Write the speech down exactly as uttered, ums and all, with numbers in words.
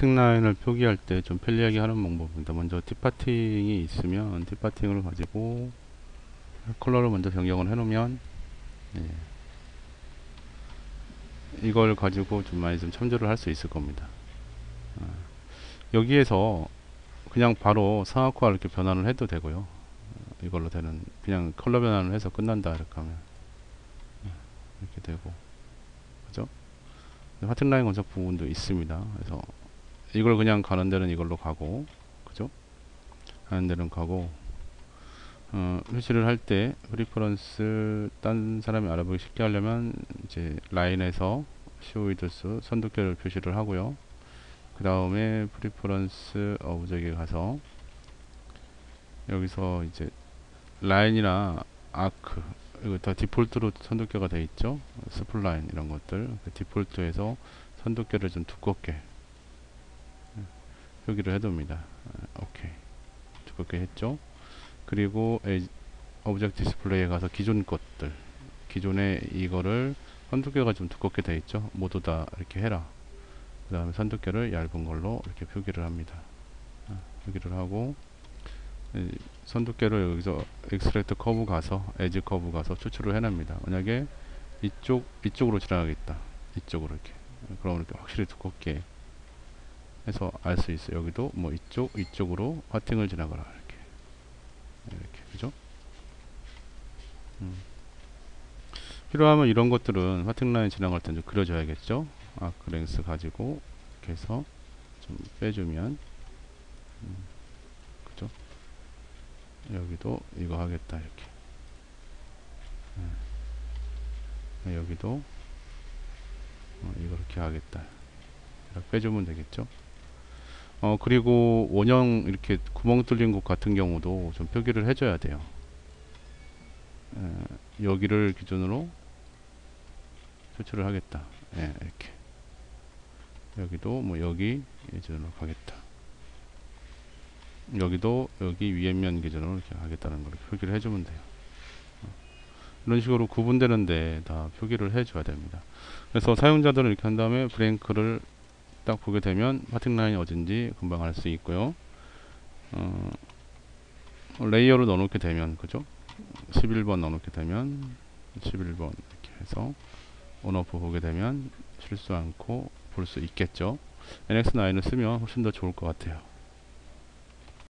파팅 라인을 표기할 때 좀 편리하게 하는 방법입니다. 먼저 뒷파팅이 있으면 뒷파팅을 가지고 컬러를 먼저 변경을 해 놓으면, 예, 이걸 가지고 좀 많이 좀 참조를 할 수 있을 겁니다. 아, 여기에서 그냥 바로 상하화 이렇게 변환을 해도 되고요. 이걸로 되는, 그냥 컬러 변환을 해서 끝난다 이렇게 하면 이렇게 되고, 그죠? 파팅 라인 건설 부분도 있습니다. 그래서 이걸 그냥 가는 데는 이걸로 가고, 그죠? 가는 데는 가고, 어, 표시를 할 때 프리퍼런스 딴 사람이 알아보기 쉽게 하려면 이제 라인에서 show width 선두결을 표시를 하고요. 그 다음에 프리퍼런스 오브젝에 가서 여기서 이제 라인이나 아크, 이거 다 디폴트로 선두결가 되어 있죠. 스플라인 이런 것들 그 디폴트에서 선두결을 좀 두껍게 표기를 해둡니다. 오케이, 두껍게 했죠. 그리고 오브젝트 디스플레이에 가서 기존 것들, 기존에 이거를 선두께가 좀 두껍게 되어 있죠. 모두 다 이렇게 해라. 그 다음에 선두께를 얇은 걸로 이렇게 표기를 합니다. 아, 표기를 하고, 선두께를 여기서 엑스트랙트 커브 가서 에지 커브 가서 추출을 해냅니다. 만약에 이쪽 이쪽으로 지나가겠다, 이쪽으로 이렇게, 그럼 이렇게 확실히 두껍게 해서 알 수 있어요. 여기도 뭐 이쪽 이쪽으로 파팅을 지나가라 이렇게, 이렇게, 그죠? 음. 필요하면 이런 것들은 파팅 라인 지나갈 때 좀 그려줘야겠죠. 아크 랭스 가지고 이렇게 해서 좀 빼주면, 음, 그죠? 여기도 이거 하겠다 이렇게, 네. 여기도 어, 이거 이렇게 하겠다 이렇게 빼주면 되겠죠. 어 그리고 원형 이렇게 구멍 뚫린 곳 같은 경우도 좀 표기를 해줘야 돼요. 에, 여기를 기준으로 표출을 하겠다. 예, 이렇게. 여기도 뭐 여기 기준으로 가겠다. 여기도 여기 위에 면 기준으로 이렇게 하겠다는 걸 표기를 해주면 돼요. 어, 이런 식으로 구분되는데 다 표기를 해줘야 됩니다. 그래서 사용자들은 이렇게 한 다음에 브랭크를 딱 보게 되면 파팅 라인이 어딘지 금방 알 수 있고요. 어, 레이어를 넣어놓게 되면, 그죠? 십일 번 넣어놓게 되면 십일 번 이렇게 해서 온오프 보게 되면 실수 않고 볼 수 있겠죠. 엔엑스 나인을 쓰면 훨씬 더 좋을 것 같아요.